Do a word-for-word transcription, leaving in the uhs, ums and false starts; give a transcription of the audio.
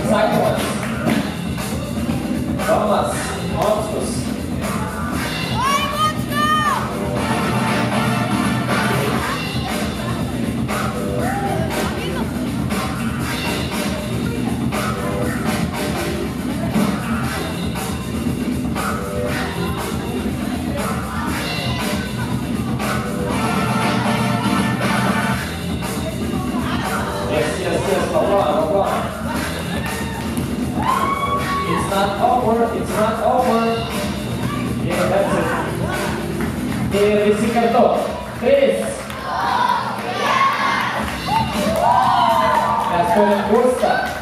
atsakymas. Tomas Mockus. Yes, yes, yes, Papa, Papa. It's not over, it's not over. Yeah, that's it. Okay, risi kartu. Chris. That's good, Gusta.